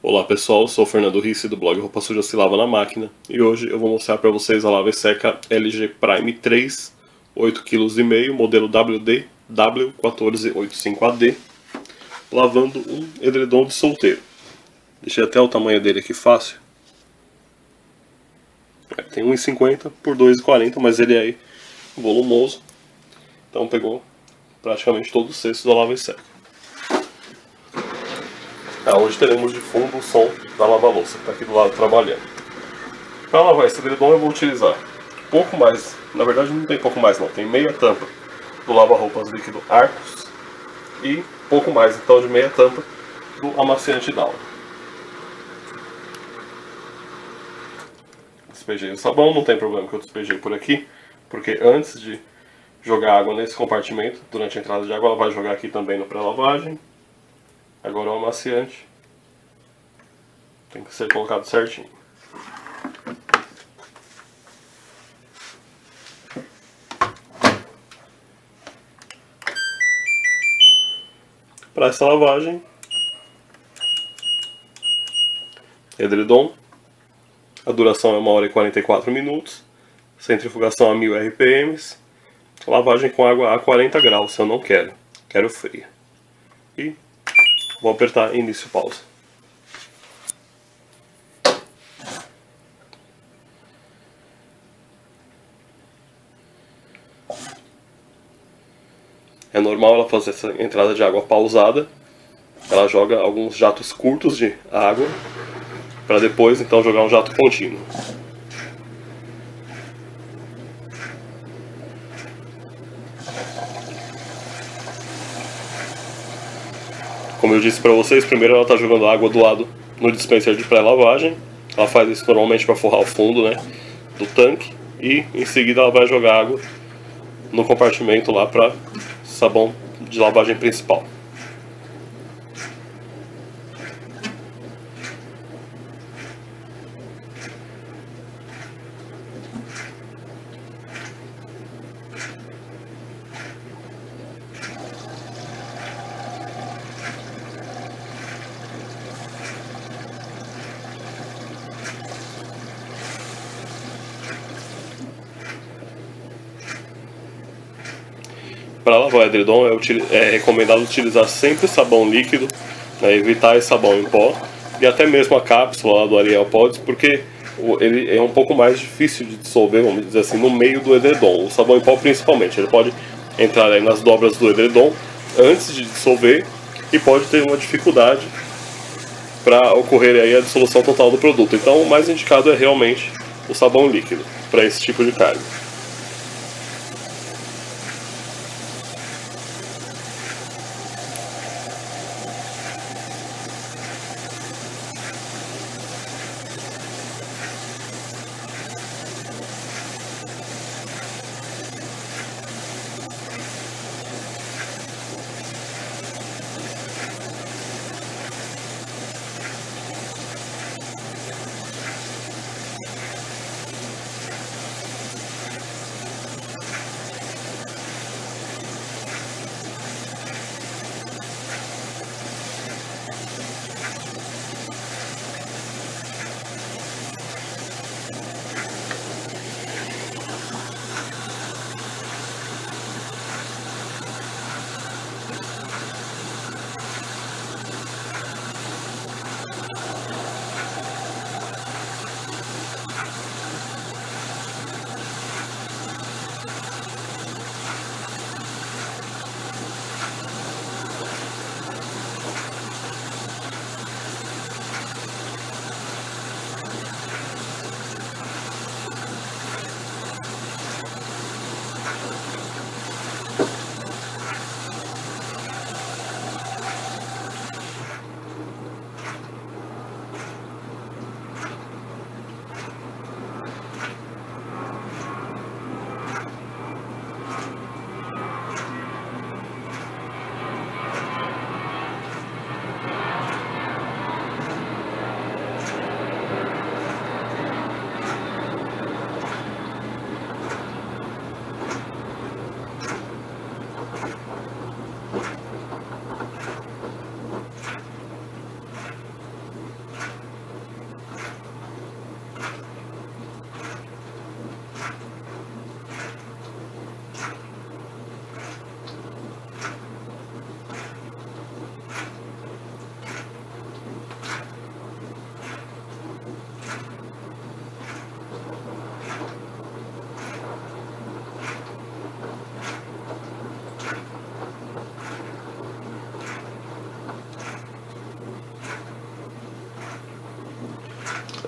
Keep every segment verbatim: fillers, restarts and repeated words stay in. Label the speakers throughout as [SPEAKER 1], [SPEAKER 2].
[SPEAKER 1] Olá pessoal, sou o Fernando Ricci do blog Roupa Suja Se Lava na Máquina e hoje eu vou mostrar para vocês a lava e seca L G Prime três, oito vírgula cinco quilos, modelo W D W um quatro oito cinco A D, lavando um edredom de solteiro. Deixei até o tamanho dele aqui fácil. Tem um e cinquenta por dois e quarenta, mas ele é volumoso, então pegou praticamente todo o cesto da lava e seca. Ah, hoje teremos de fundo o som da lava-louça, que está aqui do lado trabalhando. Para lavar esse edredom eu vou utilizar pouco mais, na verdade não tem pouco mais não, tem meia tampa do lava-roupas líquido Arcos e pouco mais então de meia tampa do amaciante Dawn. Despejei o sabão, não tem problema que eu despejei por aqui, porque antes de jogar água nesse compartimento, durante a entrada de água, ela vai jogar aqui também no pré-lavagem. Agora o amaciante tem que ser colocado certinho. Para essa lavagem, edredom, a duração é uma hora e quarenta e quatro minutos, centrifugação a mil R P Ms, lavagem com água a quarenta graus, se eu não quero, quero fria. E vou apertar início pausa. É normal ela fazer essa entrada de água pausada. Ela joga alguns jatos curtos de água para depois então jogar um jato contínuo. Como eu disse para vocês, primeiro ela está jogando água do lado no dispenser de pré-lavagem. Ela faz isso normalmente para forrar o fundo, né, do tanque. E em seguida ela vai jogar água no compartimento lá para sabão de lavagem principal. Para lavar o edredom é, é recomendado utilizar sempre sabão líquido, né, evitar esse sabão em pó e até mesmo a cápsula lá do Ariel Pods, porque ele é um pouco mais difícil de dissolver, vamos dizer assim, no meio do edredom. O sabão em pó principalmente, ele pode entrar aí nas dobras do edredom antes de dissolver e pode ter uma dificuldade para ocorrer aí a dissolução total do produto. Então o mais indicado é realmente o sabão líquido para esse tipo de carga.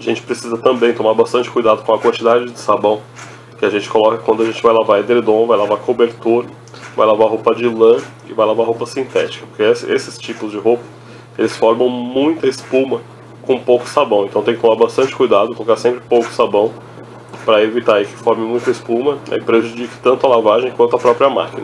[SPEAKER 1] gente precisa também tomar bastante cuidado com a quantidade de sabão que a gente coloca quando a gente vai lavar edredom, vai lavar cobertor, vai lavar roupa de lã e vai lavar roupa sintética, porque esses tipos de roupa, eles formam muita espuma com pouco sabão, então tem que tomar bastante cuidado, colocar sempre pouco sabão para evitar aí que forme muita espuma e prejudique tanto a lavagem quanto a própria máquina.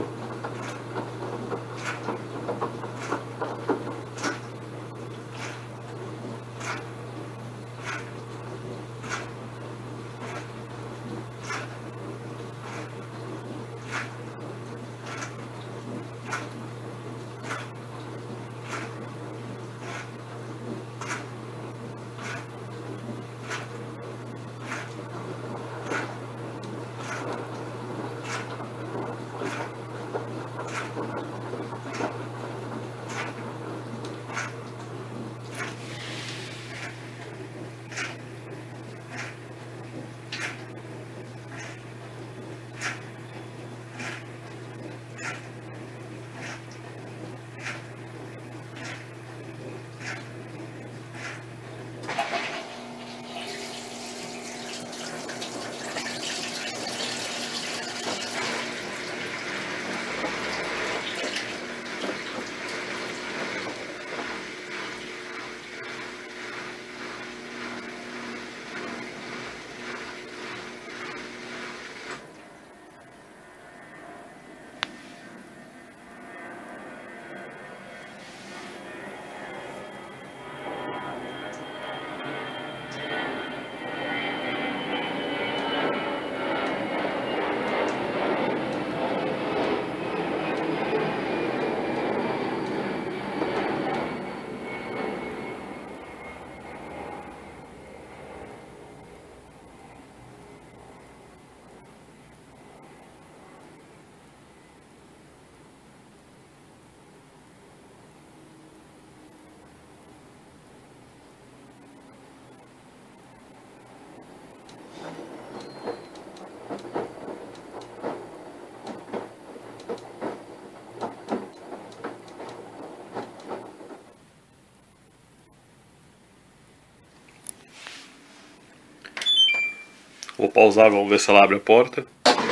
[SPEAKER 1] Vou pausar, vamos ver se ela abre a porta.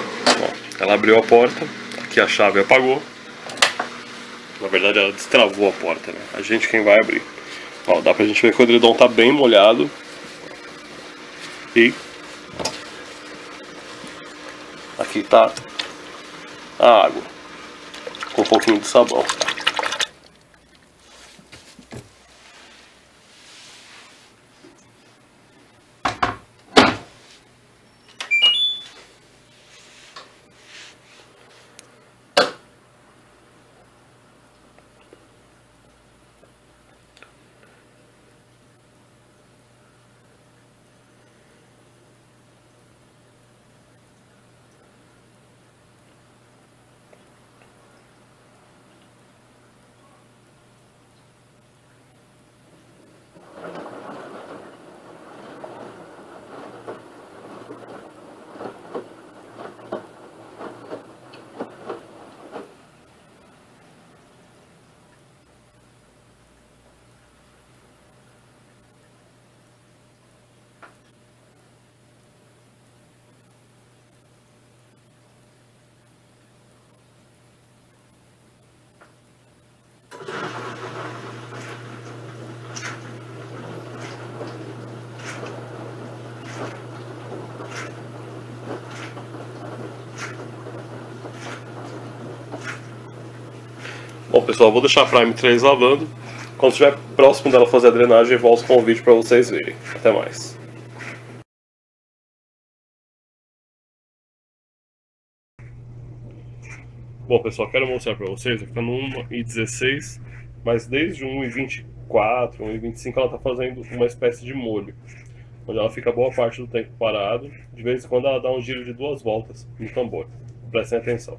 [SPEAKER 1] Ó, ela abriu a porta, aqui a chave apagou. Na verdade ela destravou a porta, né? A gente quem vai abrir. Ó, dá pra gente ver que o edredom tá bem molhado. E aqui tá a água com um pouquinho de sabão. Bom pessoal, vou deixar a Prime três lavando. Quando estiver próximo dela fazer a drenagem, eu volto com o vídeo para vocês verem. Até mais. Bom pessoal, quero mostrar para vocês, está no um e dezesseis, mas desde o um e vinte e quatro, um e vinte e cinco ela está fazendo uma espécie de molho, onde ela fica boa parte do tempo parado. De vez em quando ela dá um giro de duas voltas no tambor. Prestem atenção.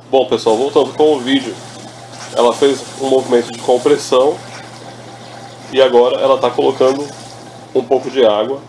[SPEAKER 1] Bom pessoal, voltando com o vídeo, ela fez um movimento de compressão e agora ela está colocando um pouco de água.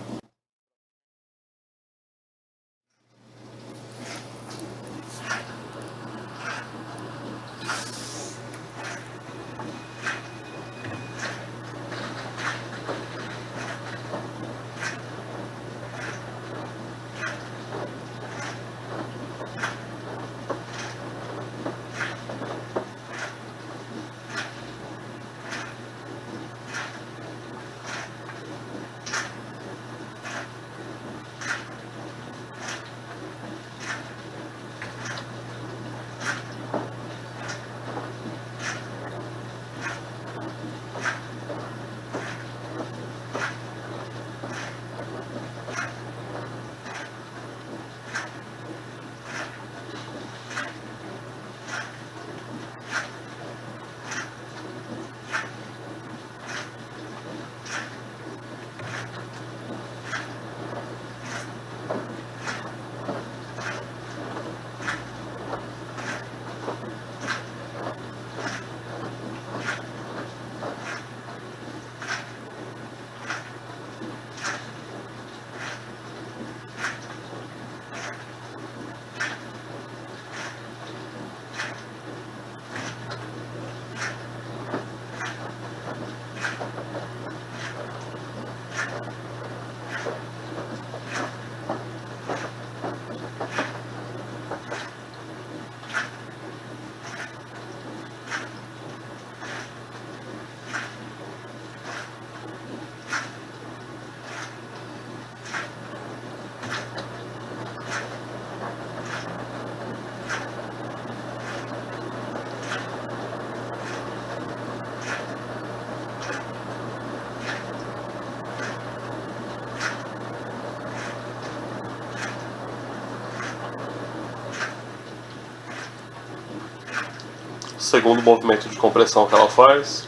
[SPEAKER 1] Segundo movimento de compressão que ela faz.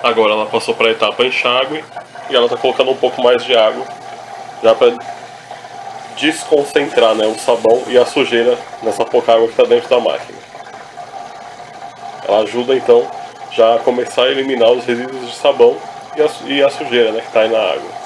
[SPEAKER 1] Agora ela passou para a etapa enxágue e ela está colocando um pouco mais de água, já para desconcentrar, né, o sabão e a sujeira nessa pouca água que está dentro da máquina. Ela ajuda então já a começar a eliminar os resíduos de sabão e a, e a sujeira, né, que está aí na água.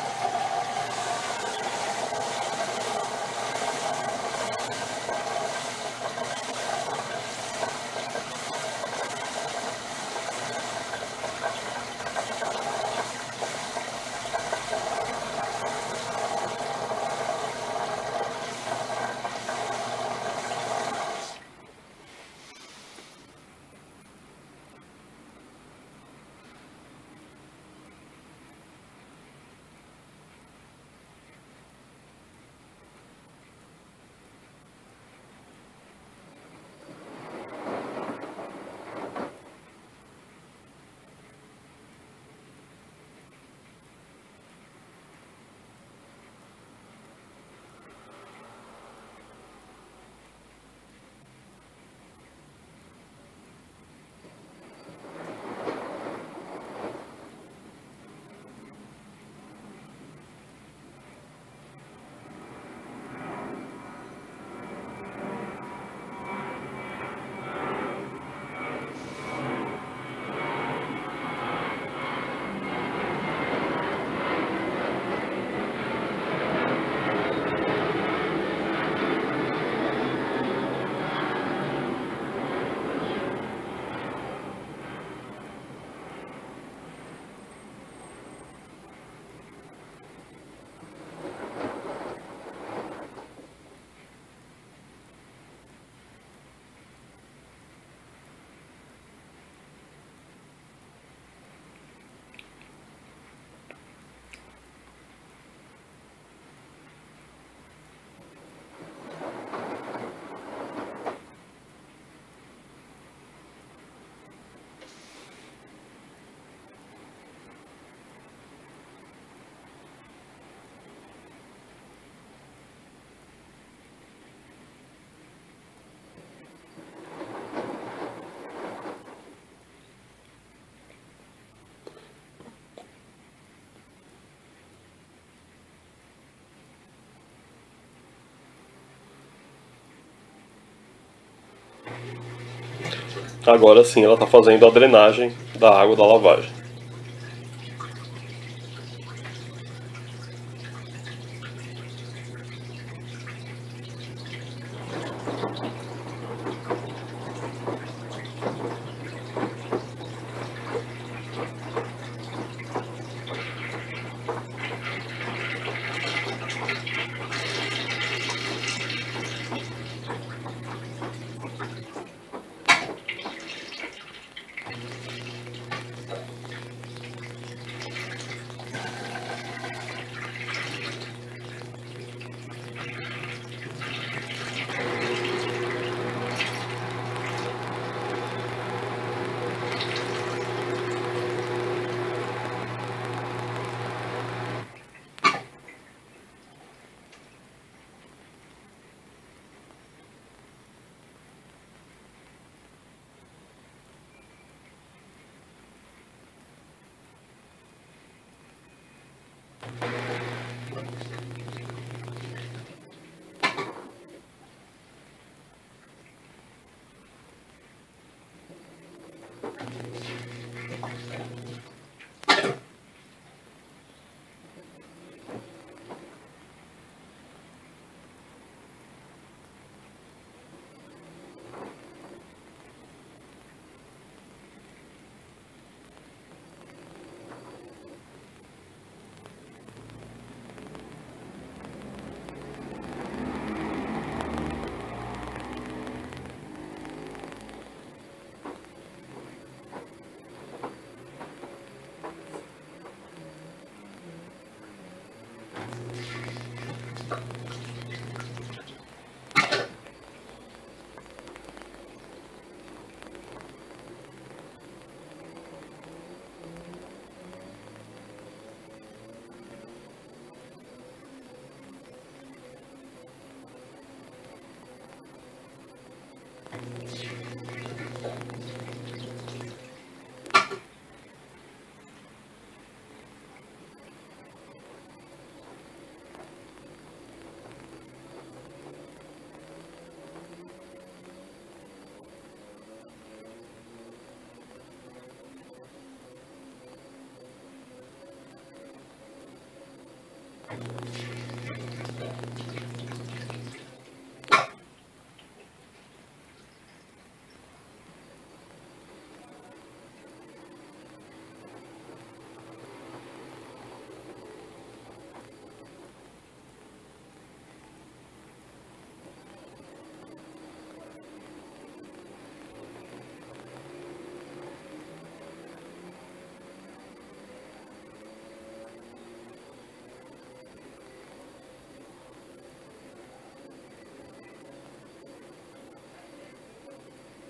[SPEAKER 1] Agora sim ela está fazendo a drenagem da água da lavagem.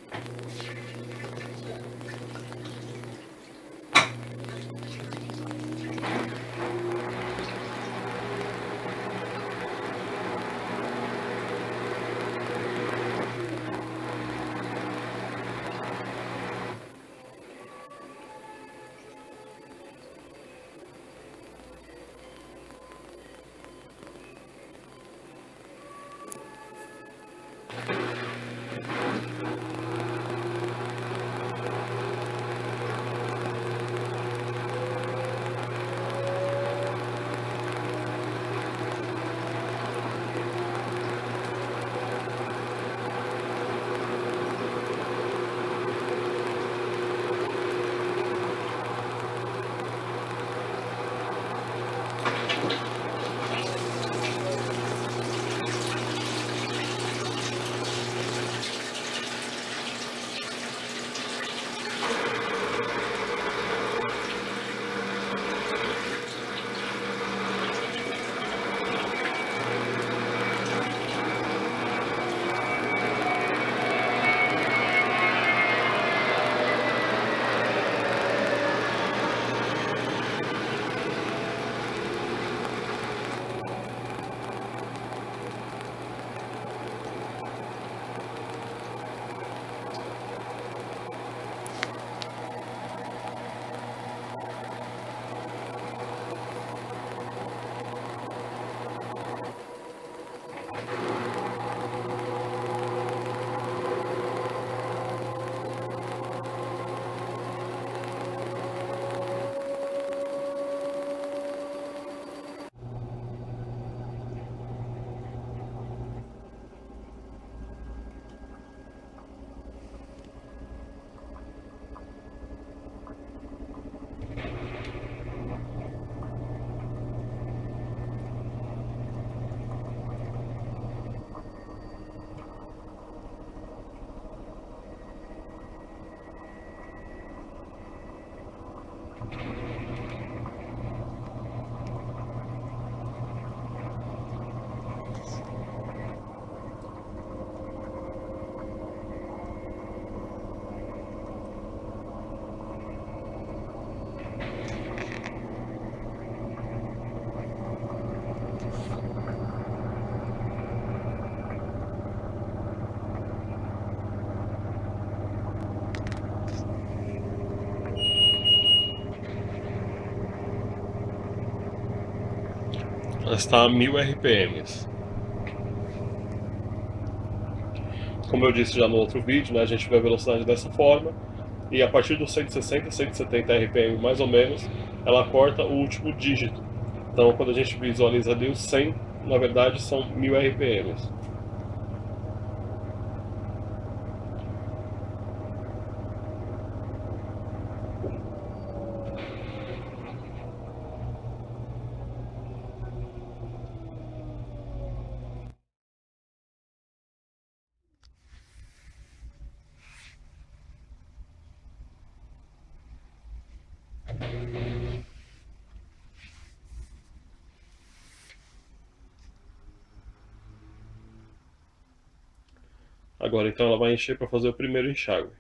[SPEAKER 1] Ela está a mil R P Ms. Como eu disse já no outro vídeo, né, a gente vê a velocidade dessa forma, e a partir dos cento e sessenta, cento e setenta R P M mais ou menos, ela corta o último dígito. Então quando a gente visualiza ali os cem, na verdade são mil R P Ms. Agora então ela vai encher para fazer o primeiro enxágue.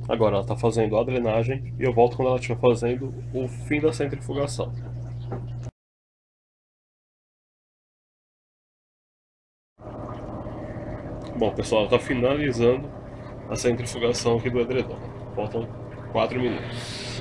[SPEAKER 1] Agora ela está fazendo a drenagem e eu volto quando ela estiver fazendo o fim da centrifugação. Bom, pessoal, está finalizando a centrifugação aqui do edredom. Faltam quatro minutos.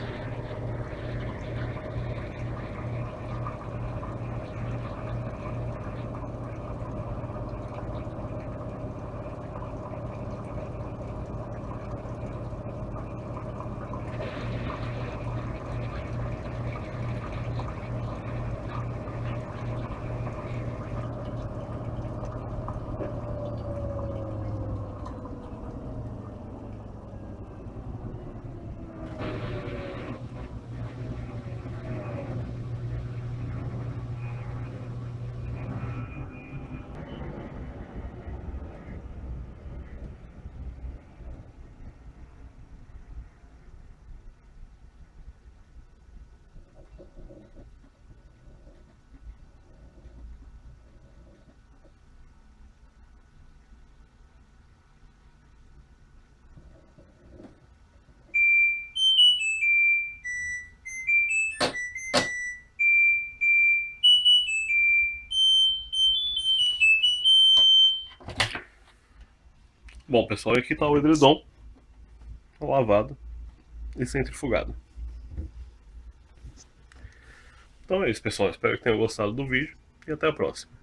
[SPEAKER 1] Bom, pessoal, aqui está o edredom lavado e centrifugado. Então é isso, pessoal. Espero que tenham gostado do vídeo e até a próxima.